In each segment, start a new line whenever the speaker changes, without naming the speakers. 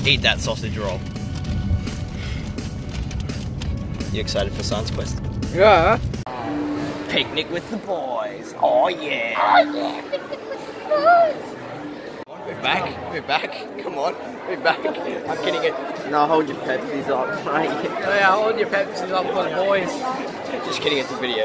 Eat that sausage roll. You excited for Science Quest?
Yeah.
Picnic with the boys. Oh yeah.
Oh yeah, picnic with the boys.
We're back. We're back. Come on. We're back. I'm getting it. No, hold your Pepsis up.
Yeah, hold your Pepsis up for the boys.
Just kidding, it's a video.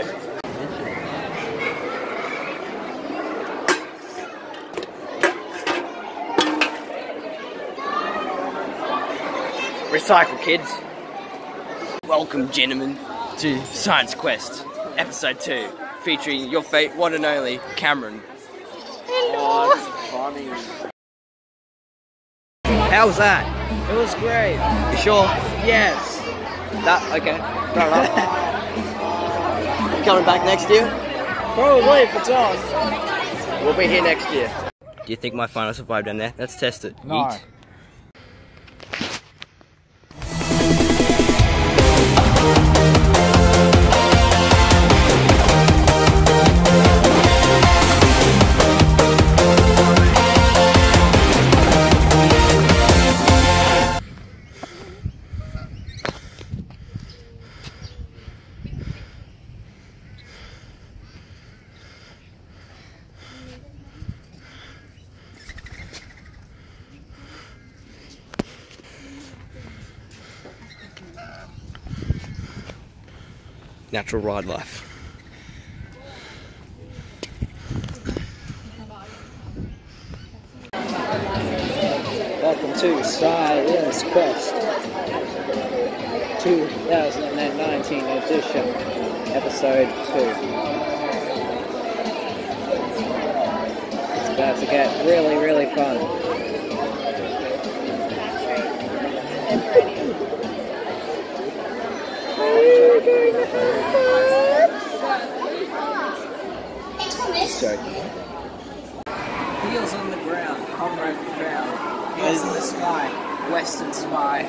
Recycle, kids. Welcome, gentlemen, to Science Quest, Episode 2, featuring your one and only Cameron.
Hello.
Oh, that's funny. How was that?
It was great.
You sure?
Yes.
That okay? Fair enough. Coming back next year?
Probably if it's on.
We'll be here next year. Do you think my phone will survive down there? Let's test it.
No.
Eat. Natural ride life.
Welcome to Science Quest 2019 edition, Episode 2. It's about to get really, really fun. Just joking. Heels on the ground, comrade found. Heels in the sky, western spy.